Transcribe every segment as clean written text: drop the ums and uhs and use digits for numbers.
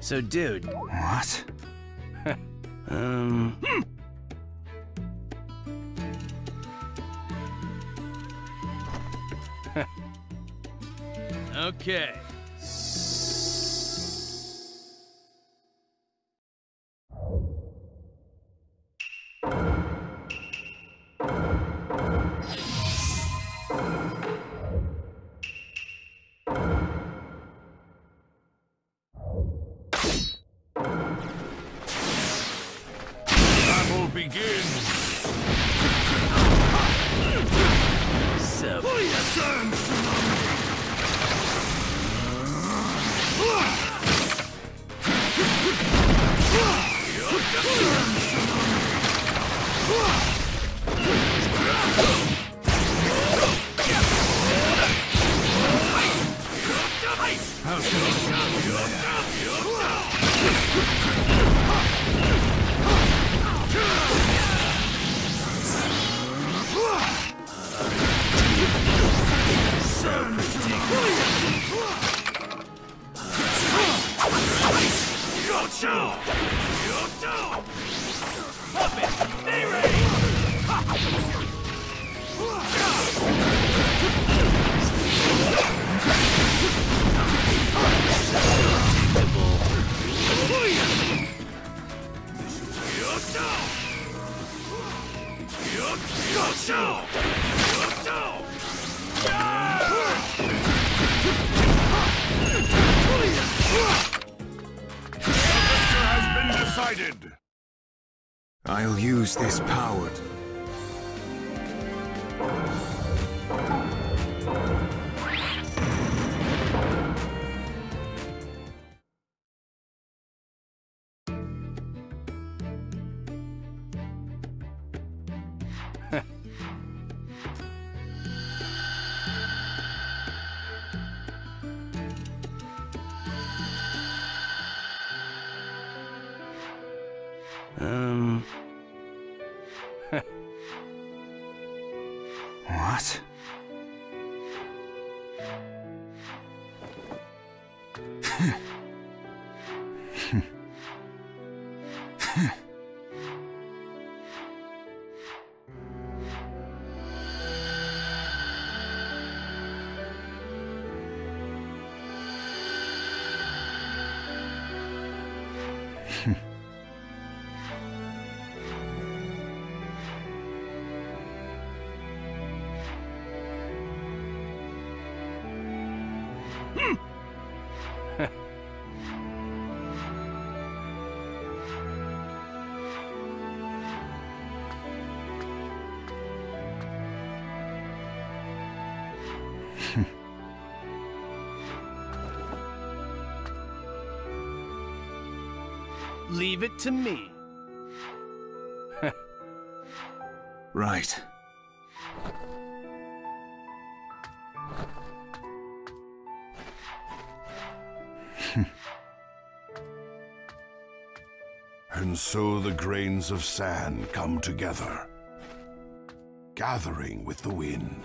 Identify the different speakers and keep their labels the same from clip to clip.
Speaker 1: So, dude.
Speaker 2: What?
Speaker 1: Okay.
Speaker 3: Battle begins.
Speaker 1: So.
Speaker 3: Has been decided.
Speaker 2: I'll use this power. What?
Speaker 1: Leave it to me.
Speaker 2: Right.
Speaker 3: And so the grains of sand come together, gathering with the wind.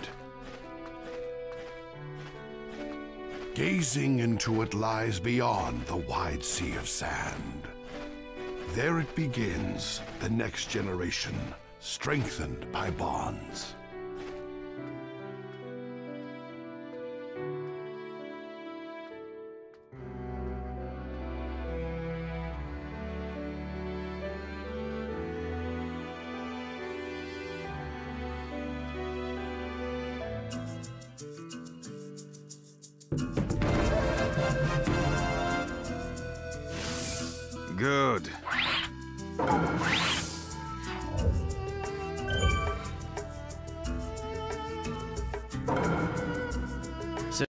Speaker 3: Gazing into what lies beyond the wide sea of sand. There it begins, the next generation, strengthened by bonds.
Speaker 2: Good.